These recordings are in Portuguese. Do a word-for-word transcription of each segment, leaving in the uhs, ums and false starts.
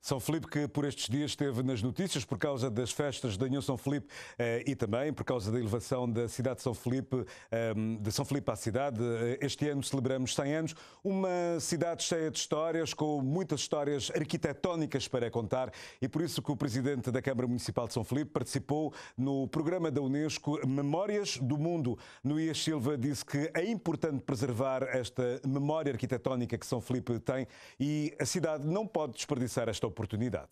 São Filipe, que por estes dias esteve nas notícias por causa das festas da União São Filipe eh, e também por causa da elevação da cidade de São Filipe, eh, de São Filipe à cidade. Este ano celebramos cem anos, uma cidade cheia de histórias, com muitas histórias arquitetónicas para contar, e por isso que o Presidente da Câmara Municipal de São Filipe participou no programa da Unesco Memórias do Mundo. Nuías Silva disse que é importante preservar esta memória arquitetónica que São Filipe tem e a cidade não pode desperdiçar esta oportunidade.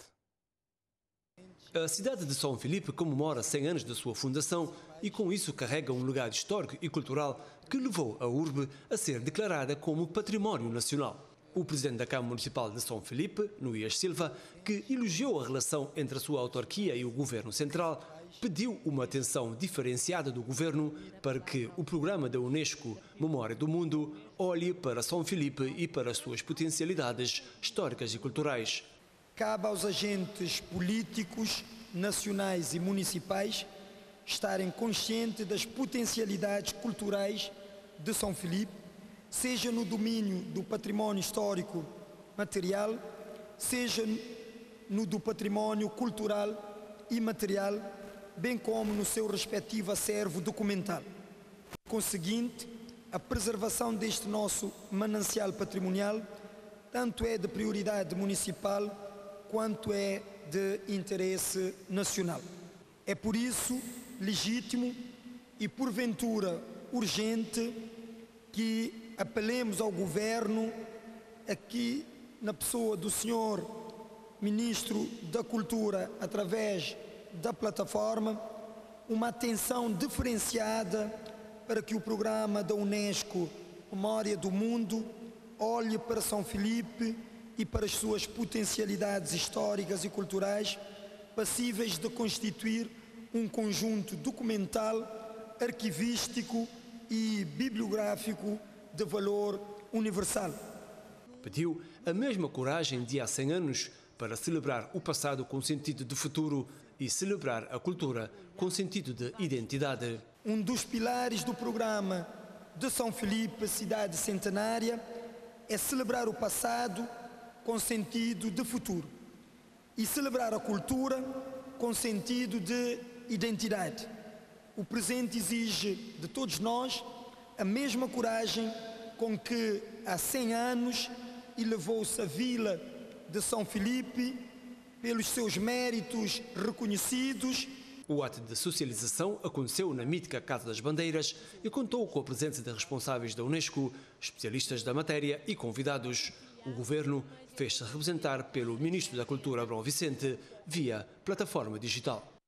A cidade de São Filipe comemora cem anos da sua fundação e com isso carrega um legado histórico e cultural que levou a urbe a ser declarada como Património Nacional. O Presidente da Câmara Municipal de São Filipe, Nuías Silva, que elogiou a relação entre a sua autarquia e o Governo Central, pediu uma atenção diferenciada do Governo para que o programa da Unesco Memória do Mundo olhe para São Filipe e para as suas potencialidades históricas e culturais. Cabe aos agentes políticos, nacionais e municipais estarem conscientes das potencialidades culturais de São Filipe, seja no domínio do património histórico material, seja no do património cultural e material, bem como no seu respectivo acervo documental. Conseguinte, a preservação deste nosso manancial patrimonial tanto é de prioridade municipal quanto é de interesse nacional. É por isso legítimo e porventura urgente que apelemos ao Governo, aqui na pessoa do senhor Ministro da Cultura, através da plataforma, uma atenção diferenciada para que o programa da Unesco Memória do Mundo olhe para São Filipe e para as suas potencialidades históricas e culturais, passíveis de constituir um conjunto documental, arquivístico e bibliográfico de valor universal. Pediu a mesma coragem de há cem anos para celebrar o passado com sentido de futuro e celebrar a cultura com sentido de identidade. Um dos pilares do programa de São Filipe, cidade centenária, é celebrar o passado com sentido de futuro e celebrar a cultura com sentido de identidade. O presente exige de todos nós a mesma coragem com que há cem anos elevou-se a vila de São Filipe pelos seus méritos reconhecidos. O ato de socialização aconteceu na mítica Casa das Bandeiras e contou com a presença de responsáveis da Unesco, especialistas da matéria e convidados. O Governo fez-se representar pelo Ministro da Cultura, Abrão Vicente, via plataforma digital.